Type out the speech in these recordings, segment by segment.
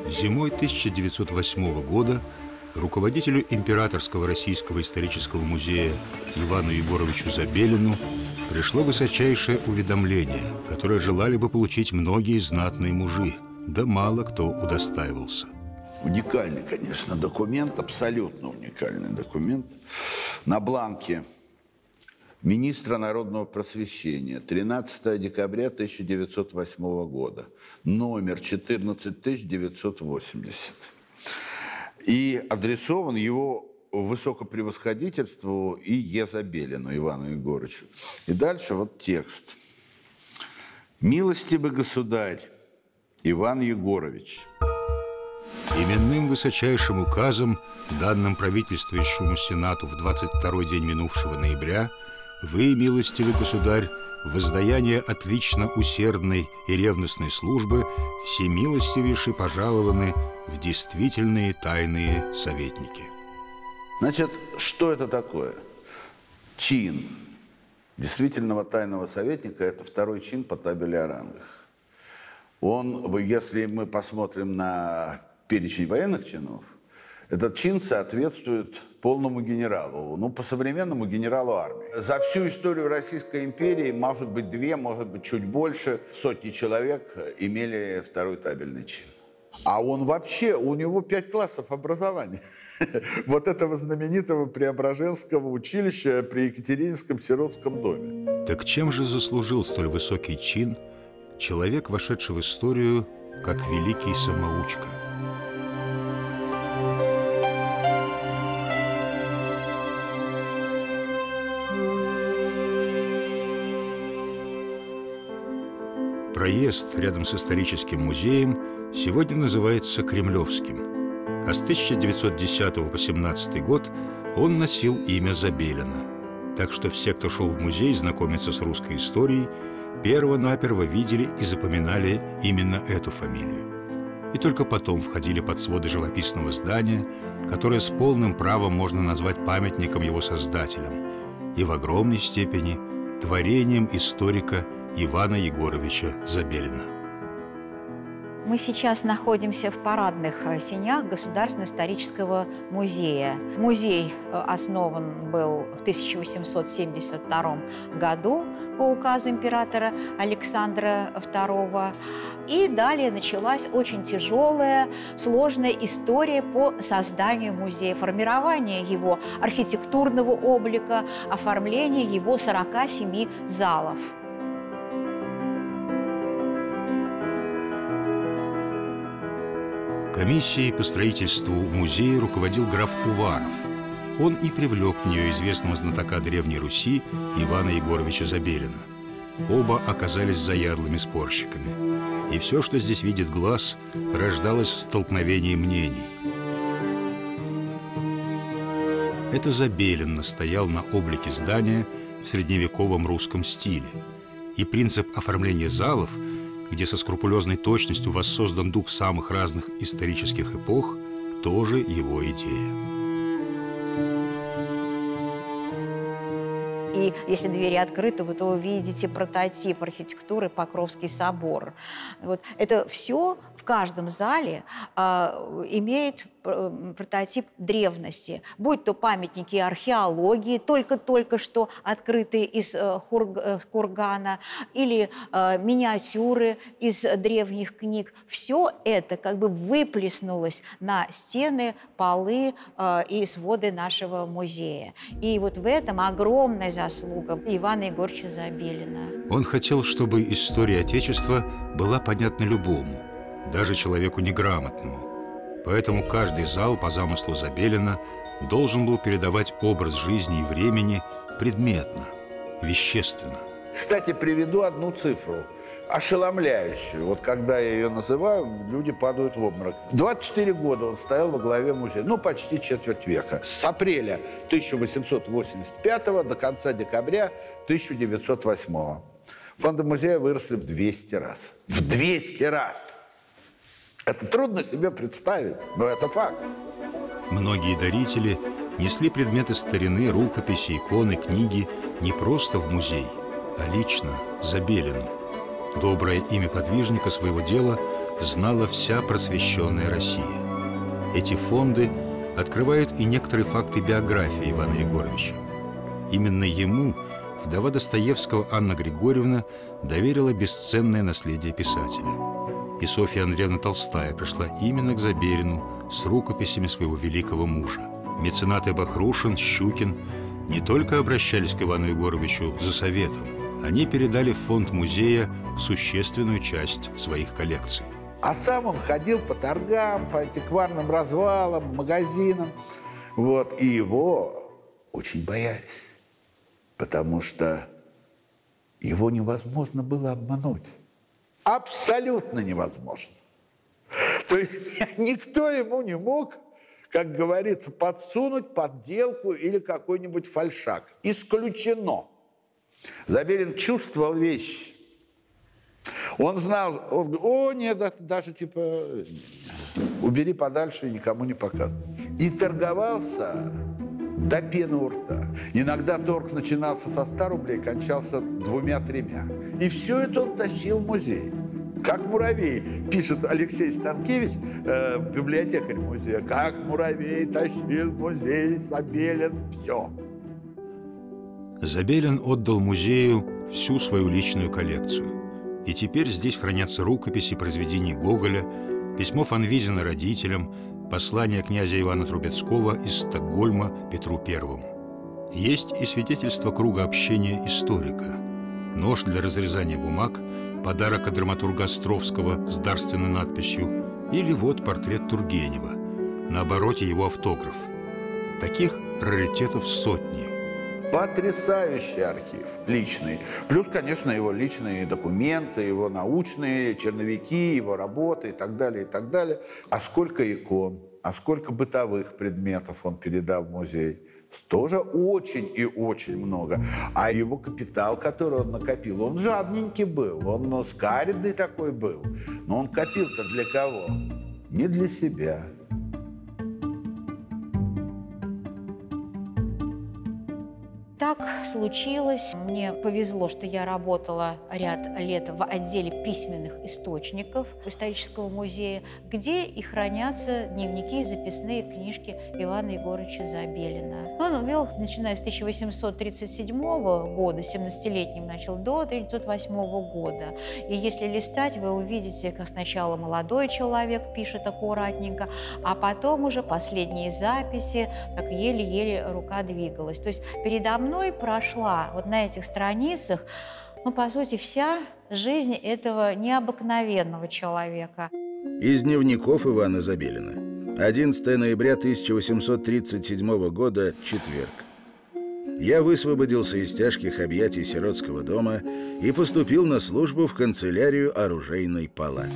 Зимой 1908 года руководителю Императорского российского исторического музея Ивану Егоровичу Забелину пришло высочайшее уведомление, которое желали бы получить многие знатные мужи, да мало кто удостаивался. Уникальный, конечно, документ, абсолютно уникальный документ. На бланке министра народного просвещения 13 декабря 1908 года, номер 14980. И адресован его высокопревосходительству И.Е. Забелину Ивану Егоровичу. И дальше вот текст. «Милостивый государь Иван Егорович». Именным высочайшим указом, данным правительствующему Сенату в 22-й день минувшего ноября, вы, милостивый государь, в воздаяние отлично усердной и ревностной службы всемилостивейше пожалованы в действительные тайные советники. Значит, что это такое? Чин действительного тайного советника – это второй чин по табели о рангах. Он, если мы посмотрим на перечень военных чинов, этот чин соответствует полному генералу, ну, по-современному генералу армии. За всю историю Российской империи, может быть, может быть, чуть больше, сотни человек имели второй табельный чин. А он вообще, у него 5 классов образования. Вот этого знаменитого Преображенского училища при Екатерининском сиротском доме. Так чем же заслужил столь высокий чин человек, вошедший в историю как великий самоучка? Проезд рядом с историческим музеем сегодня называется Кремлевским, а с 1910 по 1917 год он носил имя Забелина. Так что все, кто шел в музей знакомиться с русской историей, перво-наперво видели и запоминали именно эту фамилию. И только потом входили под своды живописного здания, которое с полным правом можно назвать памятником его создателям и в огромной степени творением историка Ивана Егоровича Забелина. Мы сейчас находимся в парадных сенях Государственного исторического музея. Музей основан был в 1872 году по указу императора Александра II. И далее началась очень тяжелая, сложная история по созданию музея, формирование его архитектурного облика, оформление его 47 залов. Комиссией по строительству музея руководил граф Уваров. Он и привлек в нее известного знатока Древней Руси Ивана Егоровича Забелина. Оба оказались заядлыми спорщиками. И все, что здесь видит глаз, рождалось в столкновении мнений. Это Забелин настоял на облике здания в средневековом русском стиле. И принцип оформления залов, где со скрупулезной точностью воссоздан дух самых разных исторических эпох, тоже его идея. И если двери открыты, вы то увидите прототип архитектуры Покровский собор. Вот. Это все в каждом зале имеет прототип древности. Будь то памятники археологии, только что открытые из кургана, или миниатюры из древних книг. Все это как бы выплеснулось на стены, полы и своды нашего музея. И вот в этом огромная заслуга Ивана Егоровича Забелина. Он хотел, чтобы история Отечества была понятна любому, даже человеку неграмотному. Поэтому каждый зал по замыслу Забелина должен был передавать образ жизни и времени предметно, вещественно. Кстати, приведу одну цифру, ошеломляющую. Вот когда я ее называю, люди падают в обморок. 24 года он стоял во главе музея, ну, почти четверть века. С апреля 1885 до конца декабря 1908. Фонды музея выросли в 200 раз. В 200 раз! Это трудно себе представить, но это факт. Многие дарители несли предметы старины, рукописи, иконы, книги не просто в музей, а лично Забелину. Доброе имя подвижника своего дела знала вся просвещенная Россия. Эти фонды открывают и некоторые факты биографии Ивана Егоровича. Именно ему вдова Достоевского Анна Григорьевна доверила бесценное наследие писателя. И Софья Андреевна Толстая пришла именно к Забелину с рукописями своего великого мужа. Меценаты Бахрушин, Щукин не только обращались к Ивану Егоровичу за советом, они передали в фонд музея существенную часть своих коллекций. А сам он ходил по торгам, по антикварным развалам, магазинам. Вот. И его очень боялись, потому что его невозможно было обмануть. Абсолютно невозможно. То есть никто ему не мог, как говорится, подсунуть подделку или какой-нибудь фальшак. Исключено. Забелин чувствовал вещи. Он знал, он говорит: о, нет, даже типа убери подальше и никому не показывай. И торговался до пены у рта. Иногда торг начинался со 100 рублей, кончался 2-3. И все это он тащил в музей. Как муравей, пишет Алексей Станкевич, библиотекарь музея, как муравей тащил в музей Забелин все. Забелин отдал музею всю свою личную коллекцию. И теперь здесь хранятся рукописи произведений Гоголя, письмо Фанвизина родителям, послание князя Ивана Трубецкого из Стокгольма Петру Первому. Есть и свидетельство круга общения историка. Нож для разрезания бумаг, подарок от драматурга Островского с дарственной надписью, или вот портрет Тургенева, на обороте его автограф. Таких раритетов сотни. Потрясающий архив, личный. Плюс, конечно, его личные документы, его научные черновики, его работы и так далее, и так далее. А сколько икон, а сколько бытовых предметов он передал в музей. Тоже очень и очень много. А его капитал, который он накопил, он жадненький был, он скаридный такой был. Но он копил-то для кого? Не для себя. Так случилось. Мне повезло, что я работала ряд лет в отделе письменных источников исторического музея, где и хранятся дневники и записные книжки Ивана Егоровича Забелина. Он вел, начиная с 1837 года, 17-летним начал, до 1908 года. И если листать, вы увидите, как сначала молодой человек пишет аккуратненько, а потом уже последние записи, так еле-еле рука двигалась. То есть передо мной прошла вот на этих страницах, ну, по сути, вся жизнь этого необыкновенного человека. Из дневников Ивана Забелина. 11 ноября 1837 года, четверг. Я высвободился из тяжких объятий сиротского дома и поступил на службу в канцелярию оружейной палаты.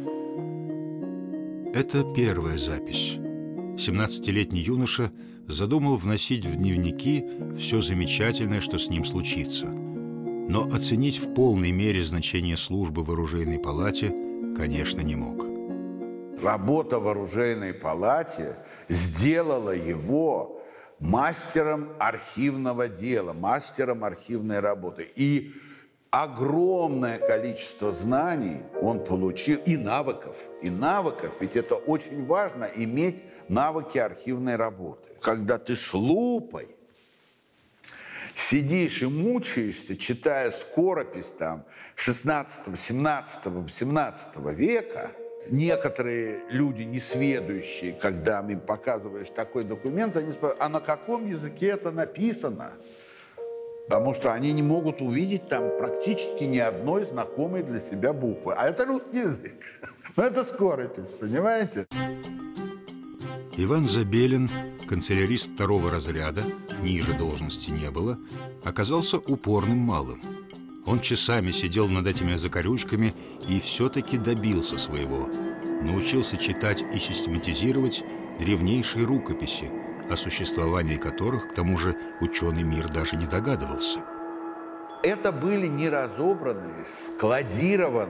Это первая запись. 17-летний юноша задумал вносить в дневники все замечательное, что с ним случится. Но оценить в полной мере значение службы в оружейной палате, конечно, не мог. Работа в оружейной палате сделала его мастером архивного дела, мастером архивной работы. И огромное количество знаний он получил, и навыков. Ведь это очень важно, иметь навыки архивной работы. Когда ты с лупой сидишь и мучаешься, читая скоропись там 16, 17, 18 века, некоторые люди, несведущие, когда им показываешь такой документ, они спрашивают: а на каком языке это написано? Потому что они не могут увидеть там практически ни одной знакомой для себя буквы. А это русский язык. Это скоропись, понимаете? Иван Забелин, канцелярист второго разряда, ниже должности не было, оказался упорным малым. Он часами сидел над этими закорючками и все-таки добился своего. Научился читать и систематизировать древнейшие рукописи, о существовании которых, к тому же, ученый мир даже не догадывался. Это были неразобранные, складированные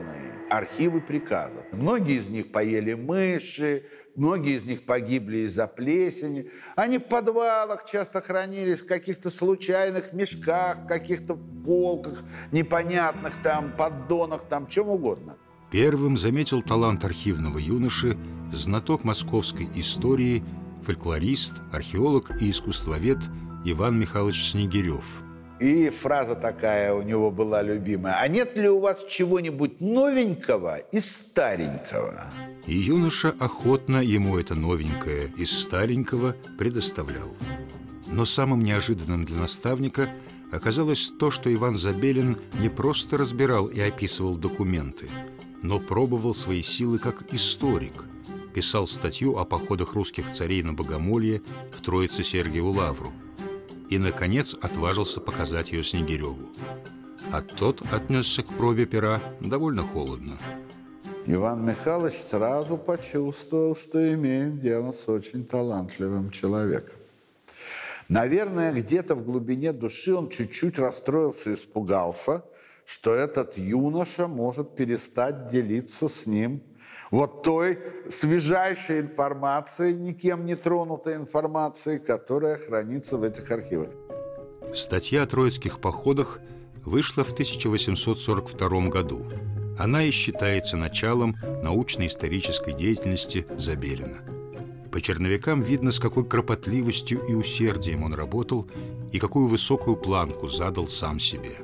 архивы приказов. Многие из них поели мыши, многие из них погибли из-за плесени. Они в подвалах часто хранились, в каких-то случайных мешках, в каких-то полках непонятных, там, поддонах, там, чем угодно. Первым заметил талант архивного юноши знаток московской истории, фольклорист, археолог и искусствовед Иван Михайлович Снегирев. И фраза такая у него была любимая: «А нет ли у вас чего-нибудь новенького и старенького?» И юноша охотно ему это новенькое из старенького предоставлял. Но самым неожиданным для наставника оказалось то, что Иван Забелин не просто разбирал и описывал документы, но пробовал свои силы как историк. Писал статью о походах русских царей на Богомолье в Троице-Сергиеву лавру. И, наконец, отважился показать ее Снегиреву. А тот отнесся к пробе пера довольно холодно. Иван Михайлович сразу почувствовал, что имеет дело с очень талантливым человеком. Наверное, где-то в глубине души он чуть-чуть расстроился, испугался, что этот юноша может перестать делиться с ним вот той свежайшей информацией, никем не тронутой информацией, которая хранится в этих архивах. Статья о троицких походах вышла в 1842 году. Она и считается началом научно-исторической деятельности Забелина. По черновикам видно, с какой кропотливостью и усердием он работал и какую высокую планку задал сам себе.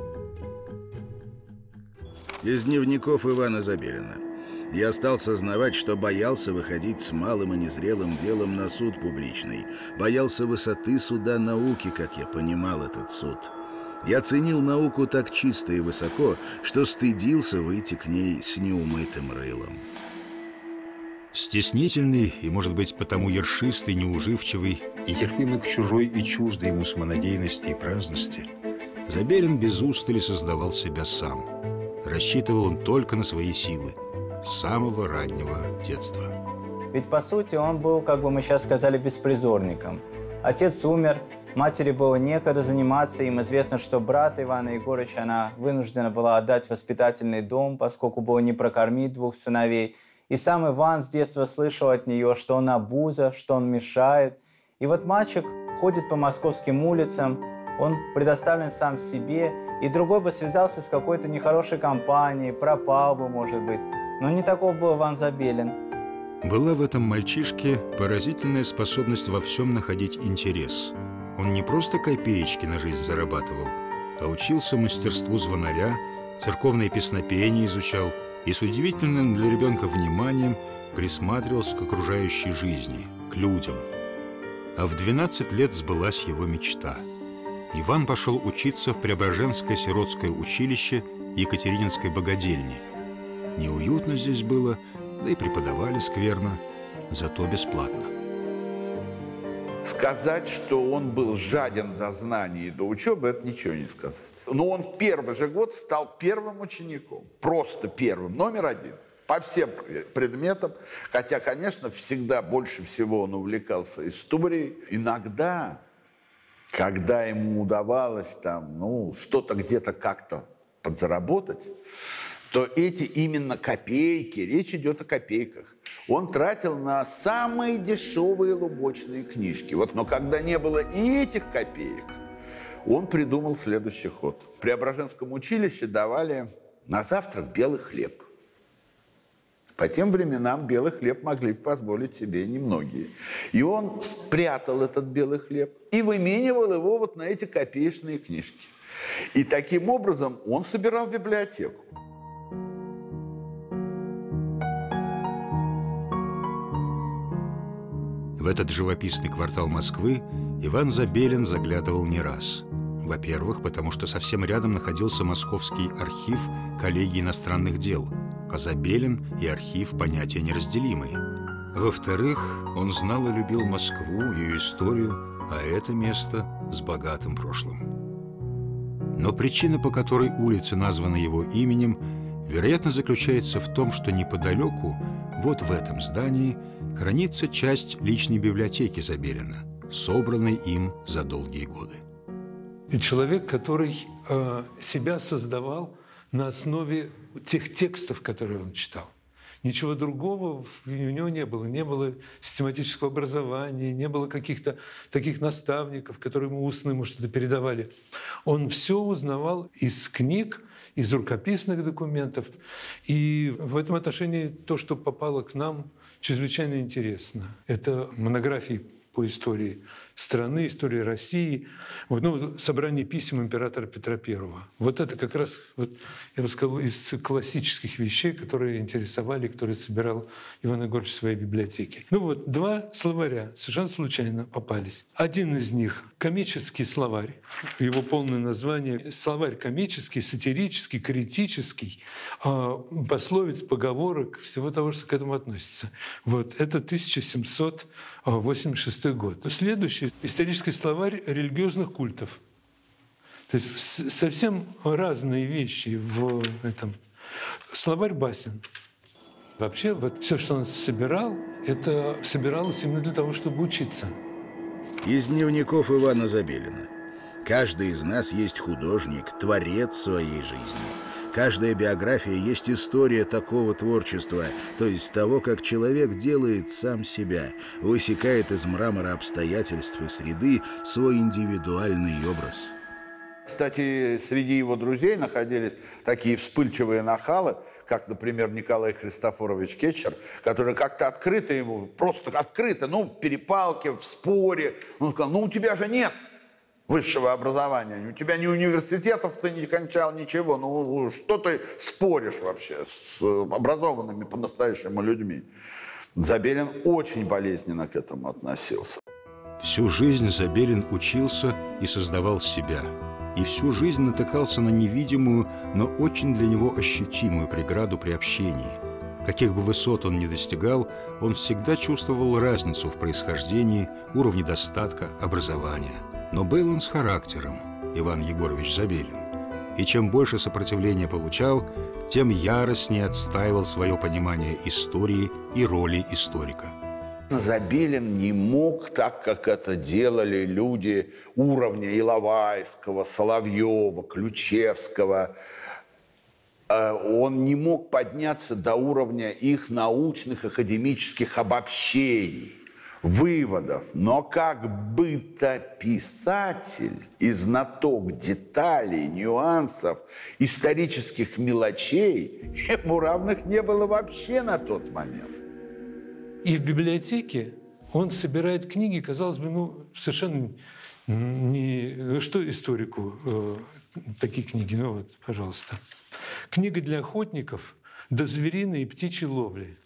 Из дневников Ивана Забелина. Я стал сознавать, что боялся выходить с малым и незрелым делом на суд публичный. Боялся высоты суда науки, как я понимал этот суд. Я ценил науку так чисто и высоко, что стыдился выйти к ней с неумытым рылом. Стеснительный и, может быть, потому ершистый, неуживчивый, нетерпимый к чужой и чуждой ему самонадеянности и праздности, Забелин без устали создавал себя сам. Рассчитывал он только на свои силы с самого раннего детства. Ведь, по сути, он был, как бы мы сейчас сказали, беспризорником. Отец умер, матери было некогда заниматься, им известно, что брат Ивана Егоровича она вынуждена была отдать в воспитательный дом, поскольку было не прокормить двух сыновей. И сам Иван с детства слышал от нее, что он обуза, что он мешает. И вот мальчик ходит по московским улицам, он предоставлен сам себе, и другой бы связался с какой-то нехорошей компанией, пропал бы, может быть. Но не таков был Иван Забелин. Была в этом мальчишке поразительная способность во всем находить интерес. Он не просто копеечки на жизнь зарабатывал, а учился мастерству звонаря, церковное песнопение изучал и с удивительным для ребенка вниманием присматривался к окружающей жизни, к людям. А в 12 лет сбылась его мечта. Иван пошел учиться в Преображенское сиротское училище Екатерининской богадельни. Неуютно здесь было, да и преподавали скверно, зато бесплатно. Сказать, что он был жаден до знаний и до учебы, это ничего не сказать. Но он в первый же год стал первым учеником. Просто первым, номер один. По всем предметам. Хотя, конечно, всегда больше всего он увлекался историей. Иногда, когда ему удавалось там, что-то где-то как-то подзаработать, то эти именно копейки, речь идет о копейках, он тратил на самые дешевые лубочные книжки. Но когда не было и этих копеек, он придумал следующий ход. В Преображенском училище давали на завтрак белый хлеб. По тем временам белый хлеб могли позволить себе немногие. И он спрятал этот белый хлеб и выменивал его на эти копеечные книжки. И таким образом он собирал библиотеку. В этот живописный квартал Москвы Иван Забелин заглядывал не раз. Во-первых, потому что совсем рядом находился Московский архив коллегии иностранных дел, а Забелин и архив – понятия неразделимые. Во-вторых, он знал и любил Москву, ее историю, а это место с богатым прошлым. Но причина, по которой улица названа его именем, вероятно, заключается в том, что неподалеку, вот в этом здании, хранится часть личной библиотеки Забелина, собранной им за долгие годы. И человек, который себя создавал на основе тех текстов, которые он читал. Ничего другого у него не было. Не было систематического образования, не было каких-то таких наставников, которые ему устно ему что-то передавали. Он все узнавал из книг, из рукописных документов. И в этом отношении то, что попало к нам, чрезвычайно интересно. Это монографии по истории страны, истории России, собрание писем императора Петра I. Вот это как раз, я бы сказал, из классических вещей, которые интересовали, которые собирал Иван Егорович в своей библиотеке. Два словаря совершенно случайно попались. Один из них — комический словарь, его полное название — словарь комический, сатирический, критический, пословиц, поговорок, всего того, что к этому относится. Это 1786 год. Следующий — исторический словарь религиозных культов. То есть совсем разные вещи в этом. Словарь басен. Вообще, все, что он собирал, это собиралось именно для того, чтобы учиться. Из дневников Ивана Забелина. Каждый из нас есть художник, творец своей жизни. Каждая биография есть история такого творчества, то есть того, как человек делает сам себя, высекает из мрамора обстоятельств и среды свой индивидуальный образ. Кстати, среди его друзей находились такие вспыльчивые нахалы, как, например, Николай Христофорович Кетчер, который как-то открыто ему, просто открыто, в перепалке, в споре, он сказал: у тебя же нет высшего образования, у тебя ни университетов ты не кончал, ничего, что ты споришь вообще с образованными по-настоящему людьми? Забелин очень болезненно к этому относился. Всю жизнь Забелин учился и создавал себя. И всю жизнь натыкался на невидимую, но очень для него ощутимую преграду при общении. Каких бы высот он ни достигал, он всегда чувствовал разницу в происхождении, уровне достатка, образования. Но был он с характером, Иван Егорович Забелин. И чем больше сопротивления получал, тем яростнее отстаивал свое понимание истории и роли историка. Забелин не мог, так как это делали люди уровня Иловайского, Соловьева, Ключевского, он не мог подняться до уровня их научных академических обобщений, выводов. Но как бытописатель и знаток деталей, нюансов, исторических мелочей ему равных не было вообще на тот момент. И в библиотеке он собирает книги, казалось бы, совершенно не... Что историку такие книги? Пожалуйста. Книга для охотников «До звериной и птичьей ловли».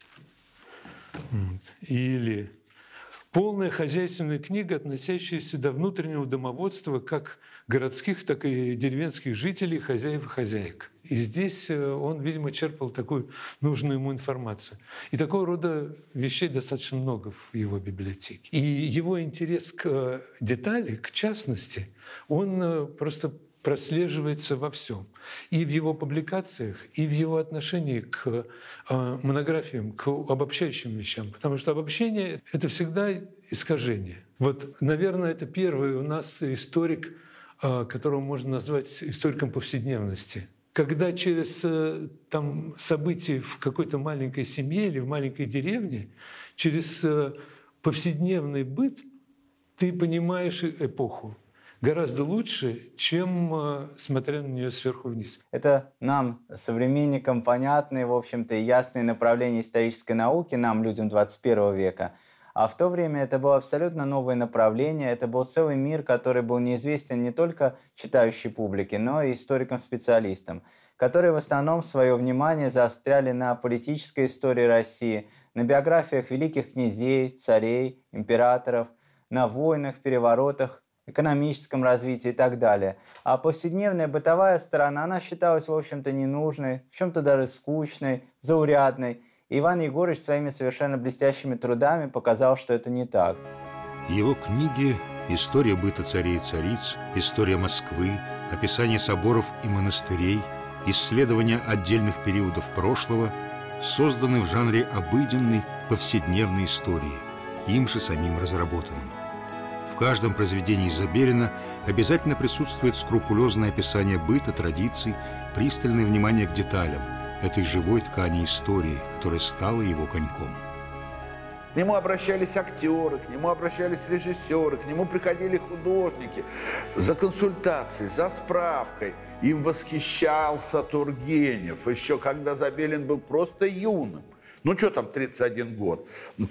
Или полная хозяйственная книга, относящаяся до внутреннего домоводства как городских, так и деревенских жителей, хозяев и хозяек. И здесь он, видимо, черпал такую нужную ему информацию. И такого рода вещей достаточно много в его библиотеке. И его интерес к детали, к частности, он просто прослеживается во всем. И в его публикациях, и в его отношении к монографиям, к обобщающим вещам. Потому что обобщение — это всегда искажение. Наверное, это первый у нас историк, которого можно назвать историком повседневности. Когда через события в какой-то маленькой семье или в маленькой деревне, через повседневный быт ты понимаешь эпоху гораздо лучше, чем смотря на нее сверху вниз. Это нам, современникам, понятные, в общем-то, и ясные направления исторической науки, нам, людям 21 века. А в то время это было абсолютно новое направление, это был целый мир, который был неизвестен не только читающей публике, но и историкам-специалистам, которые в основном свое внимание заостряли на политической истории России, на биографиях великих князей, царей, императоров, на войнах, переворотах, экономическом развитии и так далее. А повседневная бытовая сторона, она считалась, в общем-то, ненужной, в чем-то даже скучной, заурядной. И Иван Егорович своими совершенно блестящими трудами показал, что это не так. Его книги «История быта царей и цариц», «История Москвы», «Описание соборов и монастырей», «Исследования отдельных периодов прошлого» созданы в жанре обыденной, повседневной истории, им же самим разработанным. В каждом произведении Забелина обязательно присутствует скрупулезное описание быта, традиций, пристальное внимание к деталям, этой живой ткани истории, которая стала его коньком. К нему обращались актеры, к нему обращались режиссеры, к нему приходили художники за консультацией, за справкой. Им восхищался Тургенев, еще когда Забелин был просто юным. Ну, что там 31 год? В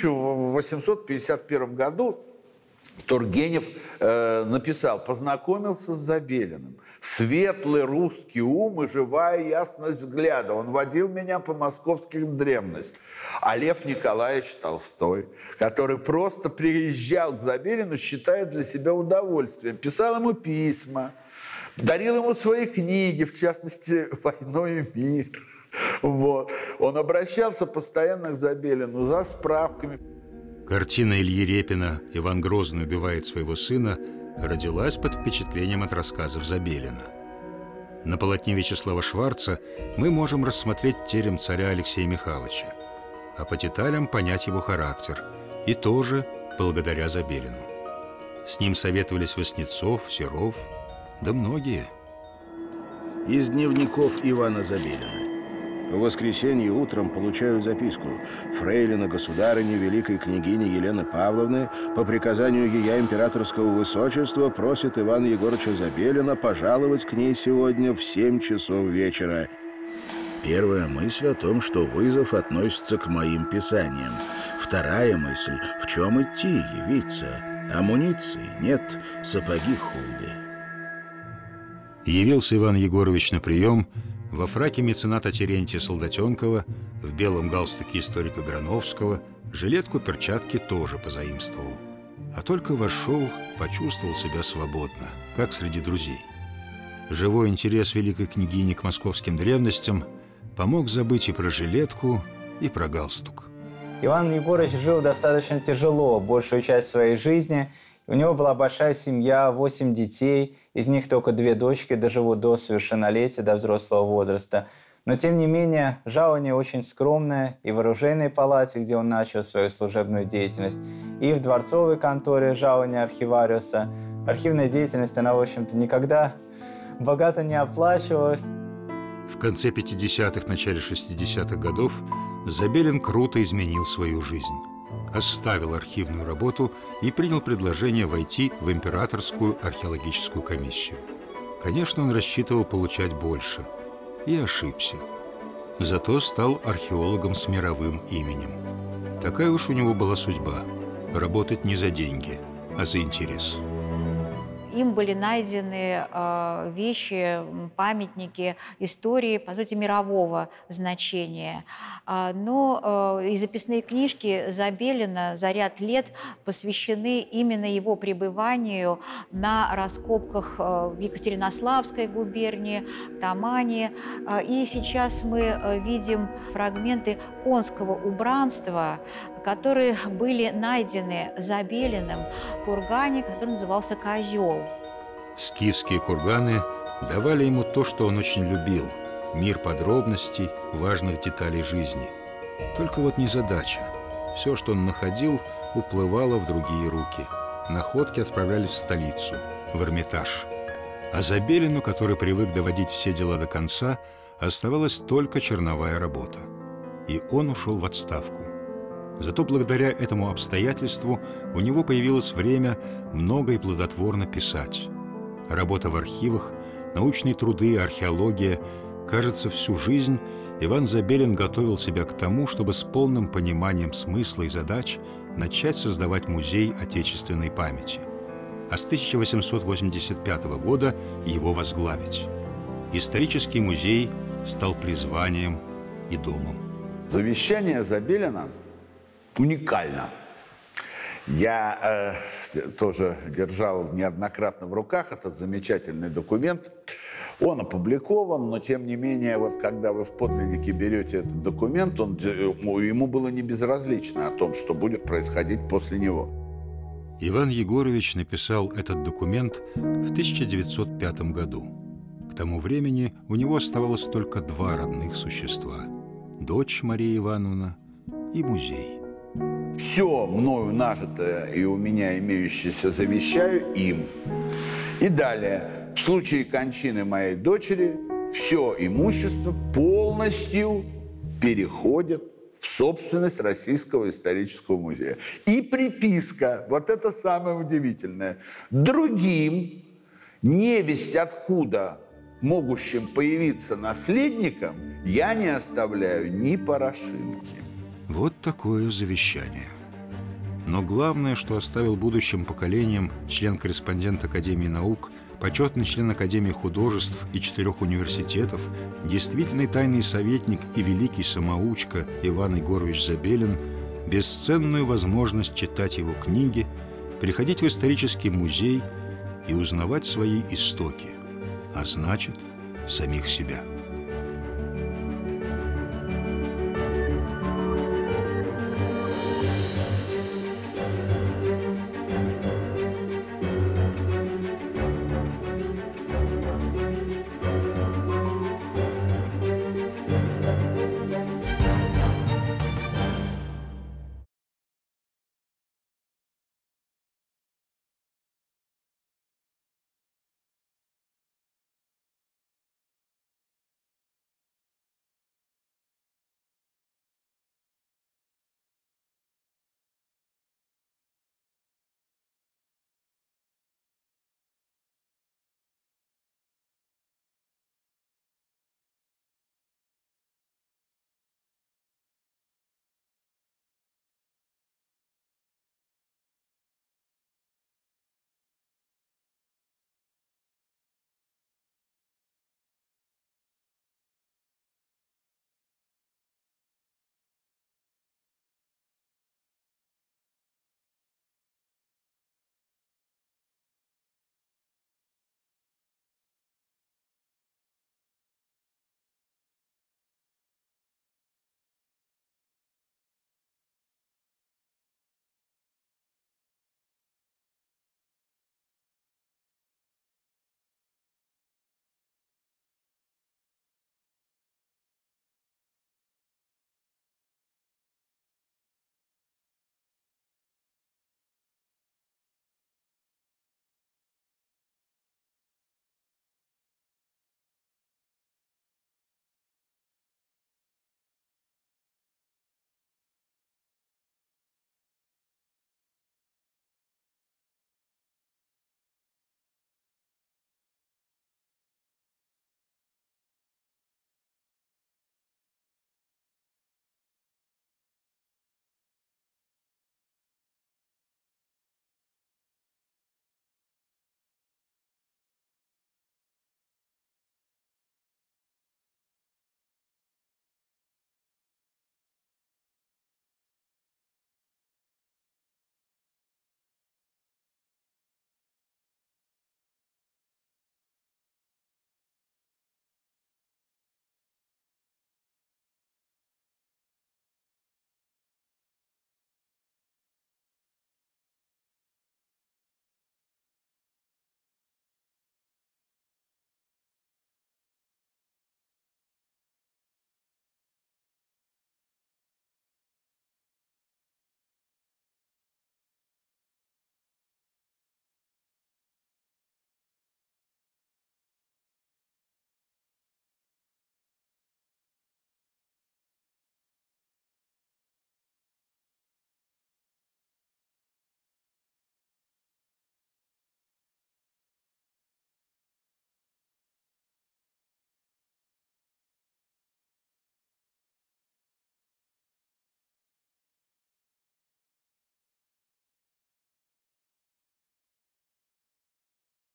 1851 году Тургенев написал: познакомился с Забелиным. Светлый русский ум и живая ясность взгляда. Он водил меня по московским древностям. А Лев Николаевич Толстой, который просто приезжал к Забелину, считая для себя удовольствием, писал ему письма, дарил ему свои книги, в частности «Войной и мир». Вот. Он обращался постоянно к Забелину за справками. Картина Ильи Репина «Иван Грозный убивает своего сына» родилась под впечатлением от рассказов Забелина. На полотне Вячеслава Шварца мы можем рассмотреть терем царя Алексея Михайловича, а по деталям понять его характер, и тоже благодаря Забелину. С ним советовались Васнецов, Серов, да многие. Из дневников Ивана Забелина. В воскресенье утром получаю записку. Фрейлина государыни великой княгини Елены Павловны по приказанию ея императорского высочества просит Ивана Егорыча Забелина пожаловать к ней сегодня в 7 часов вечера. Первая мысль о том, что вызов относится к моим писаниям. Вторая мысль — в чем идти, явиться. Амуниции нет, сапоги худы. Явился Иван Егорович на прием во фраке мецената Терентия Солдатенкова, в белом галстуке историка Грановского, жилетку, перчатки тоже позаимствовал. А только вошел, почувствовал себя свободно, как среди друзей. Живой интерес великой княгини к московским древностям помог забыть и про жилетку, и про галстук. Иван Егорович жил достаточно тяжело большую часть своей жизни. У него была большая семья, 8 детей, из них только 2 дочки доживут до совершеннолетия, до взрослого возраста. Но, тем не менее, жалование очень скромное и в оружейной палате, где он начал свою служебную деятельность, и в дворцовой конторе жалование архивариуса. Архивная деятельность, она, в общем-то, никогда богато не оплачивалась. В конце 50-х, начале 60-х годов Забелин круто изменил свою жизнь. Оставил архивную работу и принял предложение войти в императорскую археологическую комиссию. Конечно, он рассчитывал получать больше. И ошибся. Зато стал археологом с мировым именем. Такая уж у него была судьба – работать не за деньги, а за интерес. Им были найдены вещи, памятники истории, по сути, мирового значения. Но и записные книжки Забелина за ряд лет посвящены именно его пребыванию на раскопках в Екатеринославской губернии, Тамане. И сейчас мы видим фрагменты конского убранства, которые были найдены Забелиным в кургане, который назывался «Козел». Скифские курганы давали ему то, что он очень любил – мир подробностей, важных деталей жизни. Только вот незадача. Все, что он находил, уплывало в другие руки. Находки отправлялись в столицу, в Эрмитаж. А Забелину, который привык доводить все дела до конца, оставалась только черновая работа. И он ушел в отставку. Зато благодаря этому обстоятельству у него появилось время много и плодотворно писать. Работа в архивах, научные труды, археология. Кажется, всю жизнь Иван Забелин готовил себя к тому, чтобы с полным пониманием смысла и задач начать создавать музей отечественной памяти. А с 1885 года его возглавить. Исторический музей стал призванием и домом. Завещание Забелина уникально. Я тоже держал неоднократно в руках этот замечательный документ. Он опубликован, но тем не менее, вот когда вы в подлиннике берете этот документ, ему было не безразлично о том, что будет происходить после него. Иван Егорович написал этот документ в 1905 году. К тому времени у него оставалось только 2 родных существа – дочь Мария Ивановна и музей. Все мною нажитое и у меня имеющееся завещаю им. И далее, в случае кончины моей дочери, все имущество полностью переходит в собственность Российского исторического музея. И приписка, вот это самое удивительное, другим, невесть откуда могущим появиться наследникам, я не оставляю ни порошинки. Вот такое завещание. Но главное, что оставил будущим поколениям член-корреспондент Академии наук, почетный член Академии художеств и 4 университетов, действительный тайный советник и великий самоучка Иван Егорович Забелин, бесценную возможность читать его книги, приходить в исторический музей и узнавать свои истоки, а значит, самих себя.